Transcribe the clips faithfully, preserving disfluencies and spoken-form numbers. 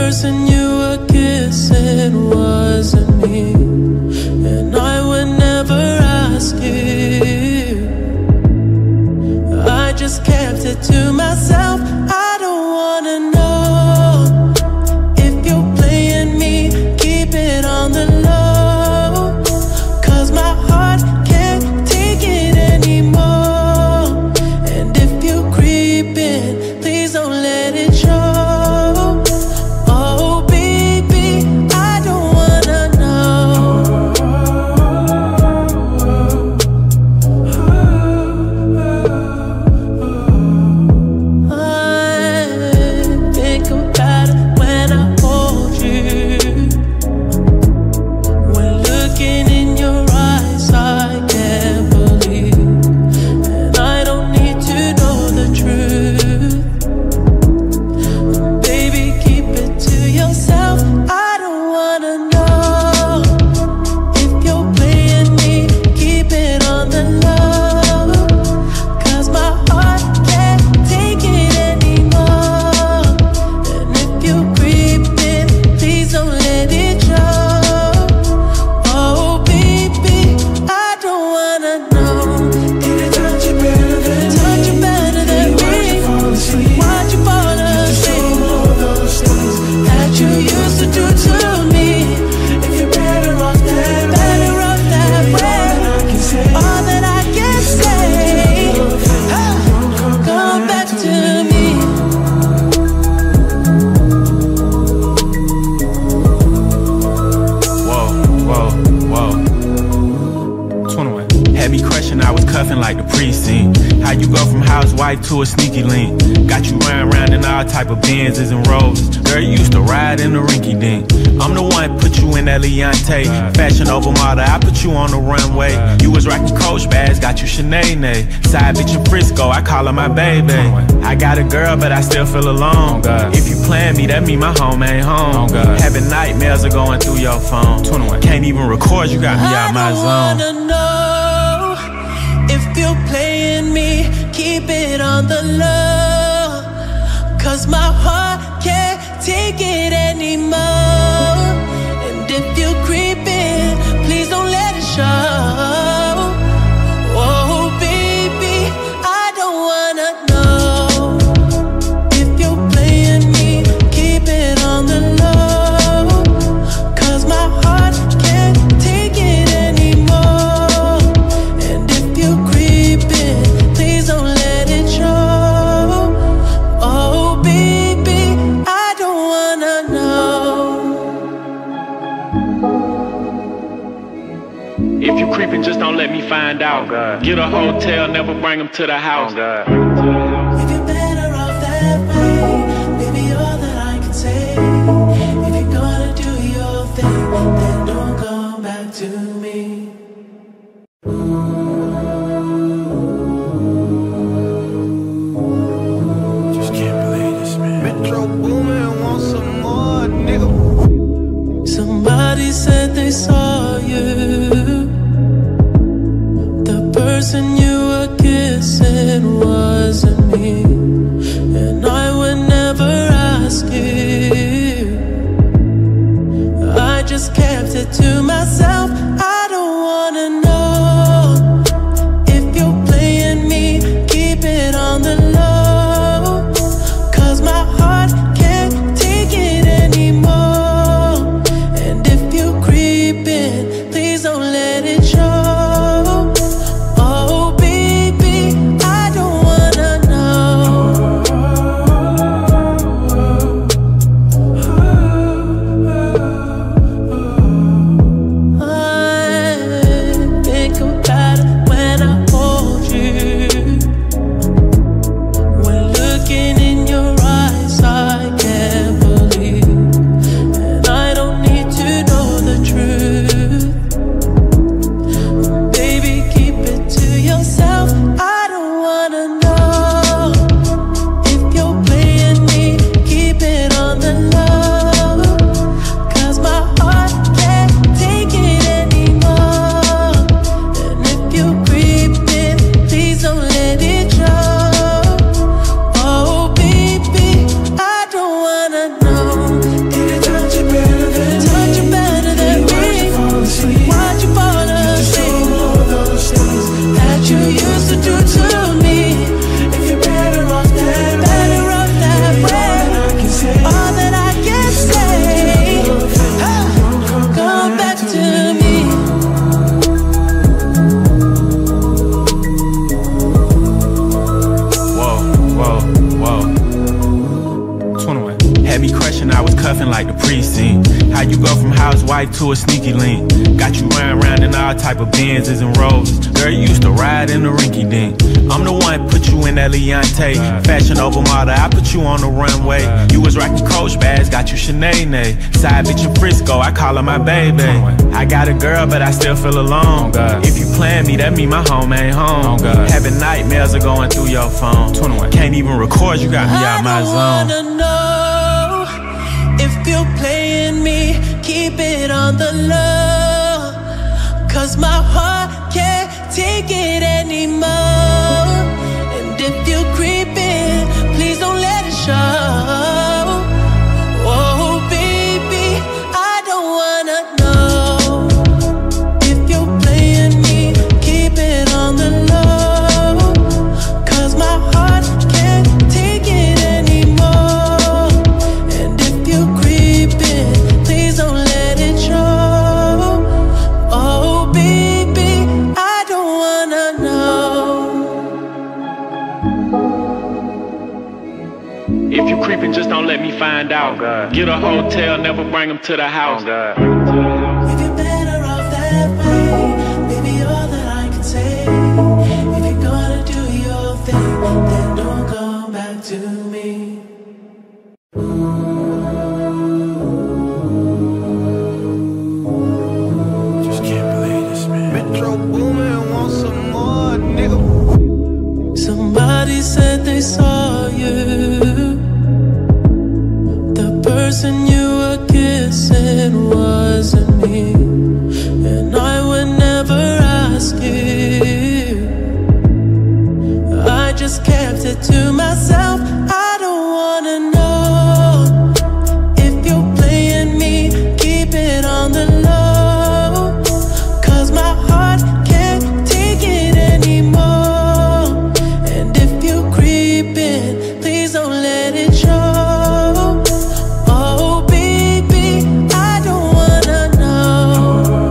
person you were kissing wasn't me, and I would never ask you. I just kept it to myself. I don't wanna know if you're playing me. Keep it on the low, 'cause my heart can't take it anymore. And if you're creeping, please don't let it show. Oh baby, I don't wanna know. I think about it when I hold you. When looking in your eyes, I can't believe. And I don't need to know the truth. Baby, keep it to yourself. I don't wanna know if you're playing me. Keep it on the low, 'cause my heart can't take it anymore. And if you're creeping, please don't let it show. Oh baby, I don't wanna know. Did it touch you better than me? Touch you better than me. Why'd you fall asleep? Why'd you fall asleep? All those things That you used to do to me. if you're better off that way. Better off that way. All that I can say, All that I can say, ah, come back to me. Whoa, whoa, whoa. twenty-one. Had me crushing, I was cuffing like the precinct. How you go from housewife to a sneaky link? Got you riding around in all type of Benzes and Rolls. Girl, you used to ride in the rinky dink. I'm the one put you in that Leontay. Fashion over model, I put you on the runway. You was rocking Coach bags, got you Sinead. Side bitch in Frisco, I call her my baby. I got a girl, but I still feel alone. If you plan me, that mean my home ain't home. Having nightmares are going through your phone. Can't even record, you got me out my I zone. don't wanna know if you're playing me. Keep it on the low, 'cause my heart can't take it anymore. And if you're creeping, please don't let it show. Oh baby, I don't wanna know if you're playing me. Keep it on the low, 'cause my heart can't take it anymore. And if you're creeping, please don't let it show. Oh baby, I don't wanna know. If you creeping, just don't let me find out. Get a hotel, never bring them to the house. If you're better off that way, baby, all that I can say. If you're gonna do your thing, then don't come back to me. just can't believe this, man. Metro Boomin wants some more, nigga. Somebody said they saw you. The person you were kissing wasn't me, and I would never ask you. I just kept it to myself. I don't wanna know if you're playing me. Keep it on the low, 'cause my heart can't Had me crushing, I was cuffing like the precinct. How you go from housewife to a sneaky link? Got you riding around in all type of Benzes and Rolls. Girl, you used to ride in the rinky dink. I'm the one put you in that Leontay. Fashion over model, I put you on the runway. You was rocking Coach bags, got you Sinead. Side bitch in Frisco, I call her my baby. I got a girl, but I still feel alone. If you plan me, that mean my home ain't home. Having nightmares are going through your phone. Can't even record, you got me out my zone. I don't wanna know if you're playing me, keep it on the low. Cause my heart can't take it anymore. And if you're creeping, please don't let it show. Oh baby, I don't wanna know if you're playing me, keep it on the low. Cause my heart can't take it anymore. And if you're creeping, please don't let it show. Oh baby, I don't wanna know. If you creepin', just don't let me find out. Oh, get a hotel, never bring them to the house. Oh, if you're better off that way, maybe all that I can say. If you're gonna do your thing, then don't come back to me. Just can't believe this, man. Metro Boomin want some more, nigga. Somebody said they saw you. The person you were kissing wasn't me, and I would never ask you. I just kept it to myself. I don't wanna know if you're playing me, keep it on the low. Cause my heart can't take it anymore. And if you're creeping, please don't let it show. Oh baby, I don't wanna know.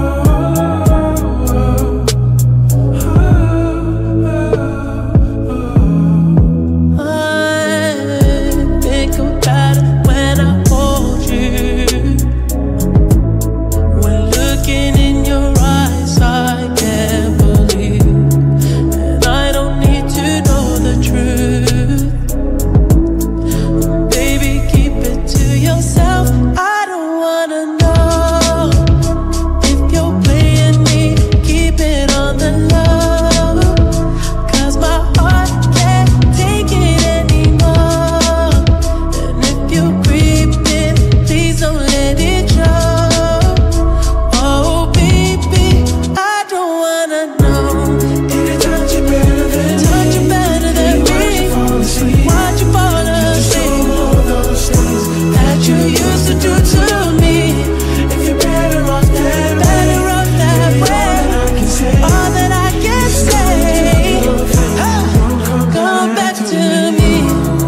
I think about it when I hold you. When looking in your eyes, I can't believe. And I don't need to know the truth. Baby, keep it to yourself. I don't wanna know if you're playing me, keep it on the low. Cause my heart can't take it anymore. And if you're creeping, please don't let it show. Oh baby, I don't wanna know. Did it touch you better than touch you better than me? Why'd you fall asleep? That you used to do to me. If you're better off that better off that way, all that I can say, ah, come back to me.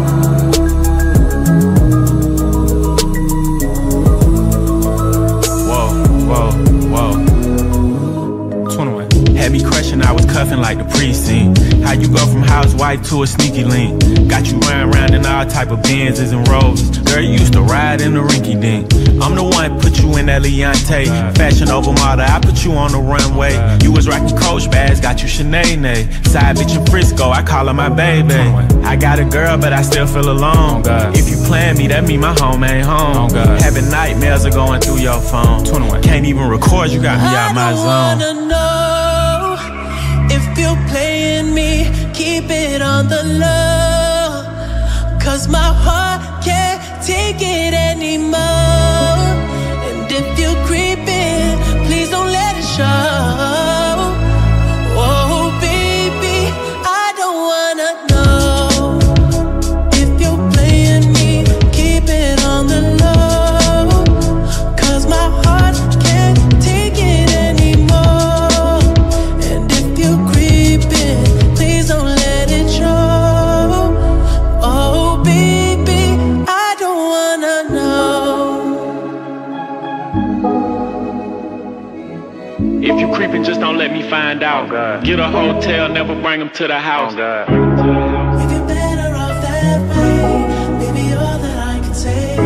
whoa, whoa, whoa. twenty-one. Had me crushing, I was cuffing like the precinct. How you go from housewife to a sneaky link? Got you riding around in all type of Benzes and Rolls. Girl, you used to ride in the rinky dink. I'm the one put you in that Leontay. Fashion over model, I put you on the runway. You was rocking Coach bags, got you Sinead. Side bitch in Frisco, I call her my baby. I got a girl, but I still feel alone. If you plan me, that mean my home ain't home. Having nightmares are going through your phone. Can't even record, you got me out my zone. I don't wanna know if you're playing me, keep it on the low. Cause my heart can't take it anymore. And if you're creeping, please don't let it show. Oh baby, I don't wanna know if you're playing me, keep it on the low. Cause my heart can't take it anymore. And if you're creeping, please don't let it show. Oh baby, I don't wanna know. If you creepin', just don't let me find out. Oh, get a hotel, never bring them to the house. Oh, if you're better off that way, maybe all that I can say.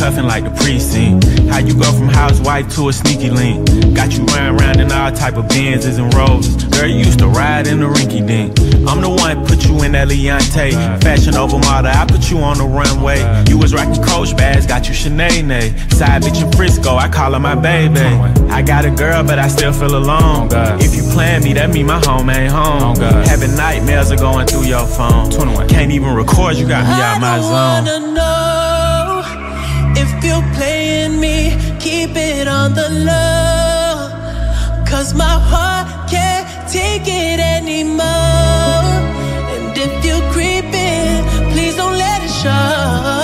cuffing like the precinct. How you go from housewife to a sneaky link? Got you riding around in all type of Benzes and Rolls. Girl, you used to ride in the rinky dink. I'm the one put you in that Leontay. Fashion over model, I put you on the runway. You was rocking Coach bags, got you Sinead. Side bitch in Frisco, I call her my baby. I got a girl, but I still feel alone. If you plan me, that mean my home ain't home. Having nightmares are going through your phone. Can't even record, you got me out my zone. I don't wanna know if you're playing me, keep it on the low. Cause my heart can't take it anymore. And if you're creeping, please don't let it show.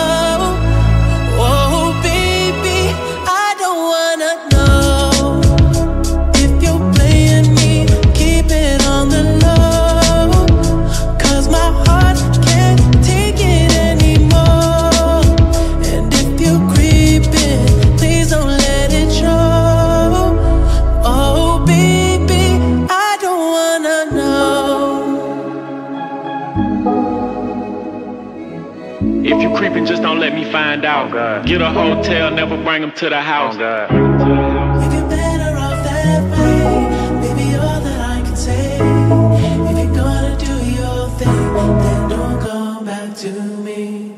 Oh baby, I don't wanna know if you're playing me, keep it on the low. Cause my heart can't take it anymore. And if you're creeping, please don't let it show. Oh baby, I don't wanna know. If you creepin', just don't let me find out. Oh, get a hotel, never bring them to the house. Oh, if you're better off that way, baby, all that I can say. If you're gonna do your thing, then don't come back to me.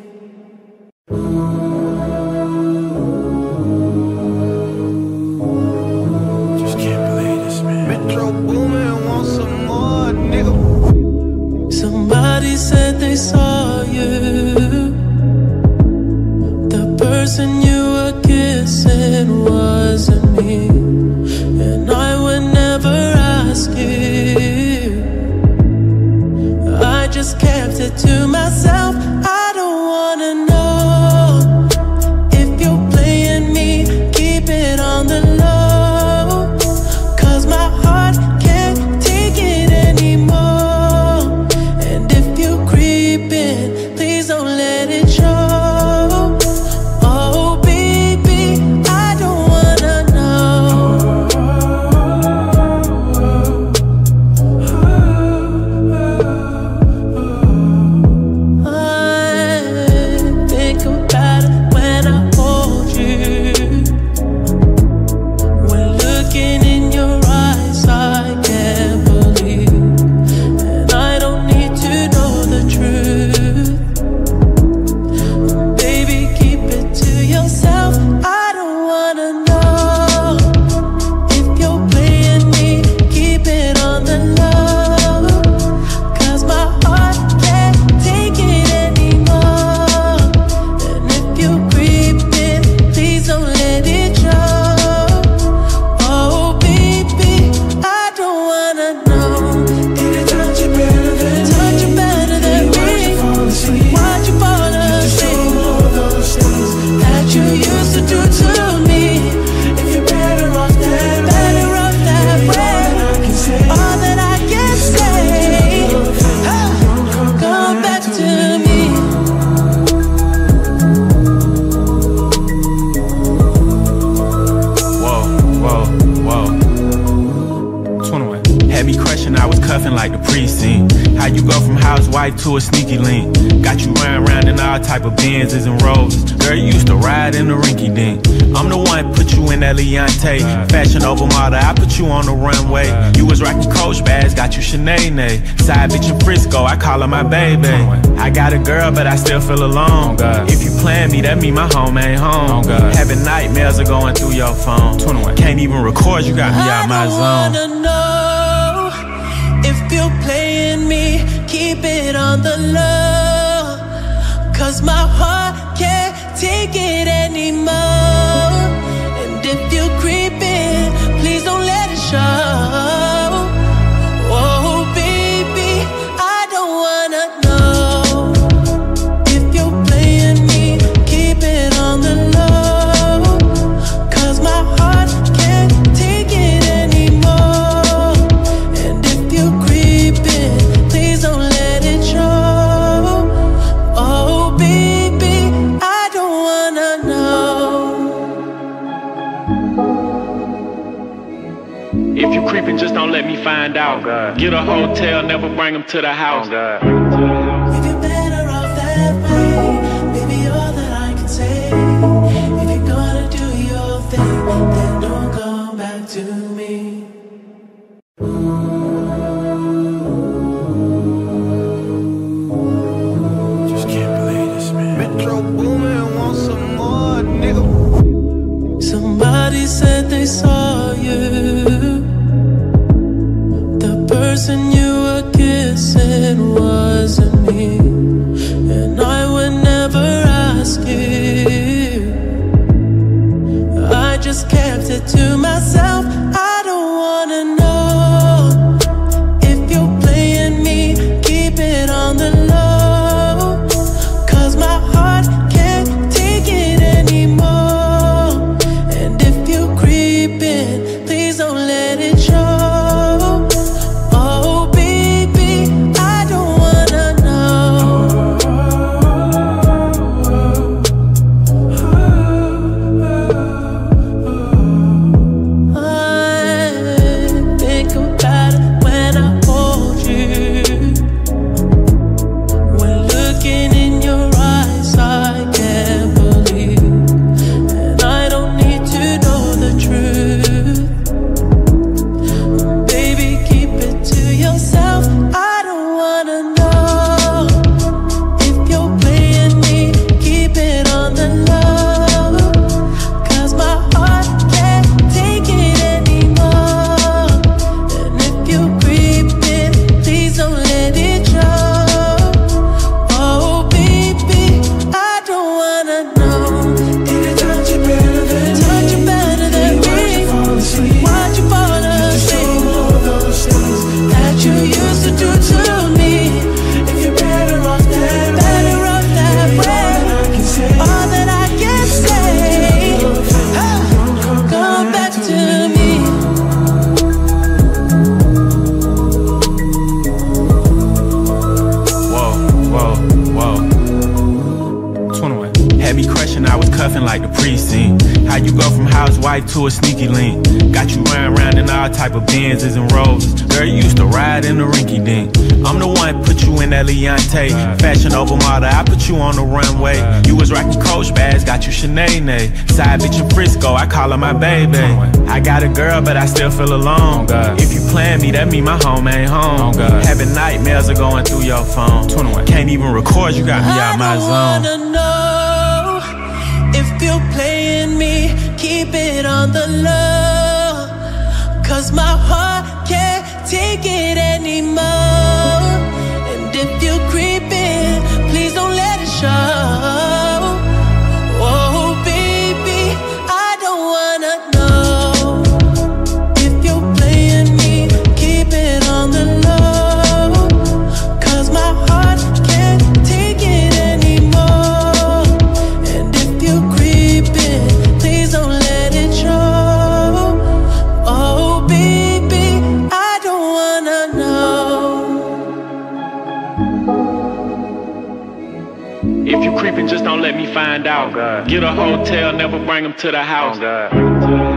Just can't believe this, man. Metro Boomin want some more, nigga. Somebody said they saw you. The person you were kissing wasn't me, and I would never ask you. I just kept it to myself. I don't wanna know if you're playing me, keep it on the low. Cause my heart can't take it anymore. And if you're creeping, please don't let it show. Oh baby, I don't wanna know. I think about it when I hold you. When looking in your eyes, I can't believe. And I don't need to know the truth. Baby, keep it to yourself. I don't wanna know if you're playing me, keep it on the low. Cause my heart can't take it anymore. And if you're creeping, please don't let it show. Oh baby, I don't wanna know. Did it touch you better than Touch you better than me. Why'd you fall asleep? all those things? That you used to do to me. If you're better off that Better off that all way. that I can say. All that I can say. Ah, come back to me. whoa, whoa, whoa. twenty-one. Had me crushing, I was cuffing like the precinct. How you go from housewife to a sneaky link? Got you riding around in all type of Benzes and Rolls. Girl, you used to ride in the rinky dink. I'm the one put you in that Leontay. Fashion over model, I put you on the runway. You was rocking Coach bags, got you Sinead. Side bitch in Frisco, I call her my baby. I got a girl, but I still feel alone. If you plan me, that mean my home ain't home. Having nightmares are going through your phone. Can't even record, you got me out my I zone. don't wanna know if you're playing me, keep it on the low. Cause my heart can't take it anymore. And if you're creeping, please don't let it show. Oh baby, I don't wanna know if you're playing me, keep it on the low. Cause my heart can't take it anymore. And if you're creeping, please don't let it show. Oh baby, I don't wanna know. If you creepin', just don't let me find out. Oh, get a hotel, never bring them to the house. Oh, If you're better off that way, baby, all that I can say. cuffing like the precinct. How you go from housewife to a sneaky link? Got you riding around in all type of Benzes and Rolls. Girl, you used to ride in the rinky dink. I'm the one put you in that Leontay. Fashion over model, I put you on the runway. You was rocking Coach bags, got you Sinead. Side bitch in Frisco, I call her my baby. I got a girl, but I still feel alone. If you plan me, that mean my home ain't home. Having nightmares are going through your phone. Can't even record, you got me out my zone. I don't wanna know if you're playing me, keep it on the low, cause my heart can't take it anymore. And if you're creeping, please don't let it show. Oh baby, I don't wanna know if you're playing me, keep it on the low, cause my heart can't take it anymore. And if you're creeping, please don't let it show. Oh baby, I don't wanna know. If you creeping, just don't let me find out. Get a hotel, never bring them to the house.